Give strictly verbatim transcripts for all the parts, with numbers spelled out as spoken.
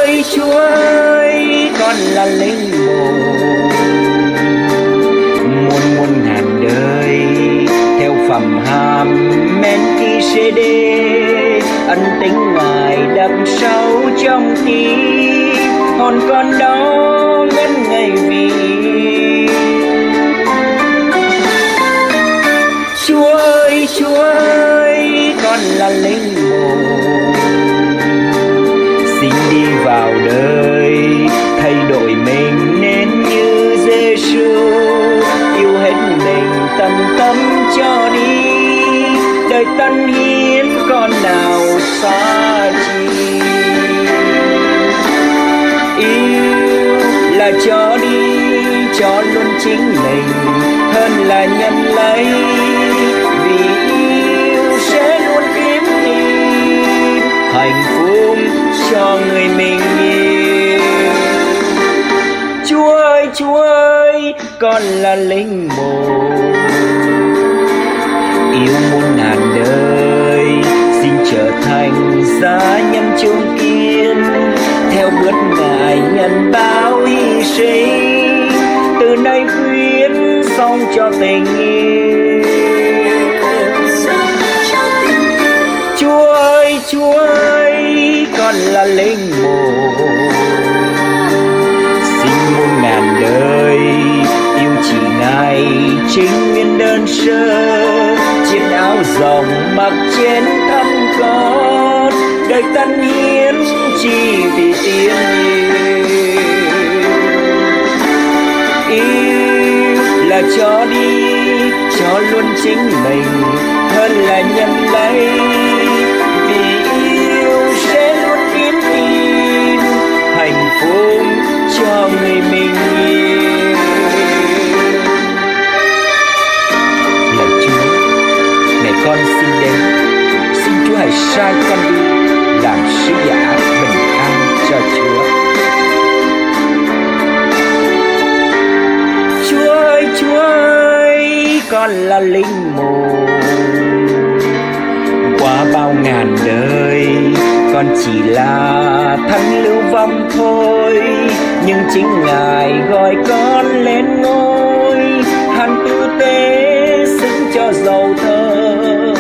ơi Chúa ơi, con là linh hồn muôn muôn ngàn đời theo phẩm hàm men ki xê đê, ân tính Ngài đậm sâu trong tim, hồn con đó ngân ngây vì Chúa ơi, Chúa ơi, con là linh hồn xin đi vào đời, thay đổi mình nên như GIêSU, yêu hết mình tận tâm cho đi, đời tân hiến con nào xa chi. Yêu là cho đi, cho luôn chính mình hơn là nhận lấy, vì yêu sẽ luôn kiếm tìm hạnh phúc cho người mình yêu. Chúa ơi, Chúa ơi, con là linh hồn yêu muôn ngàn đời, xin trở thành gia nhân trung kiên, theo bước Ngài nhận bao hy sinh, từ nay quyết sống cho tình yêu. Chúa ơi, Chúa ơi, con là linh hồn xin muôn ngàn đời yêu chỉ Ngài chính nguyên đơn sơ, chiếc áo rồng mặc trên thân con, đời tân hiến chỉ vì tiếng yêu. Yêu là cho đi, cho luôn chính mình hơn là nhận lấy, vì yêu sẽ luôn kiếm tìm hạnh phúc cho người mình yêu. Lạy Chúa, này con xin đến, xin Chúa hãy sai con đi làm sứ giả bình an cho Chúa. Chúa ơi, Chúa ơi, con là linh hồn qua bao ngàn đời, con chỉ là thân lưu vong thôi, nhưng chính Ngài gọi con lên ngôi, hàn tử tế xứng cho dầu thơ.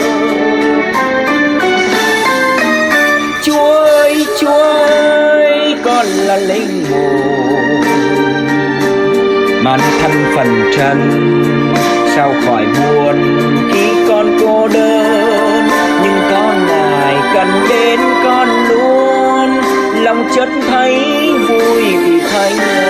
Chúa ơi, Chúa ơi, con là linh hồn mang thân phận trần, sao khỏi buồn khi con cô đơn, nhưng có Ngài cần đến con luôn, lòng chất thấy vui vì thánh.